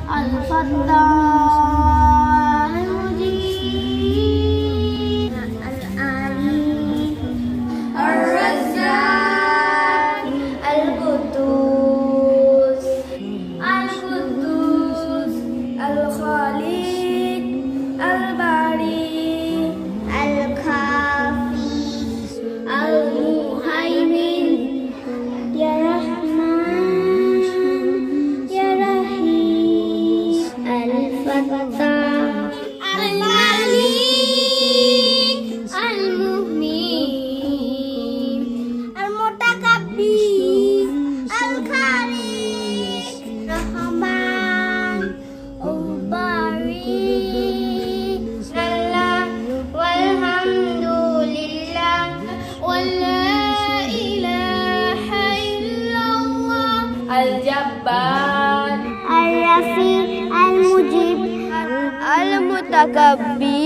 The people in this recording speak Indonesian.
Al-Fattar, Al-Mujib, Al-Alim, Ar-Razzaq, Al-Qudus, Al-Khaliq, Al-Bari, Al-Kafi, Al-Muhaimin, Ya Rahman, Ya Rahim, Al-Fattar, Al-Malik, Al-Mu'min, Al-Mutakabbir, Al-Khaliq, Rahman, Al-Bari, Allah, walhamdulillah, wala ilaha illallah, Al-Jabbar, Al-Rafi, Al-Mujib, Al-Mutakabbir.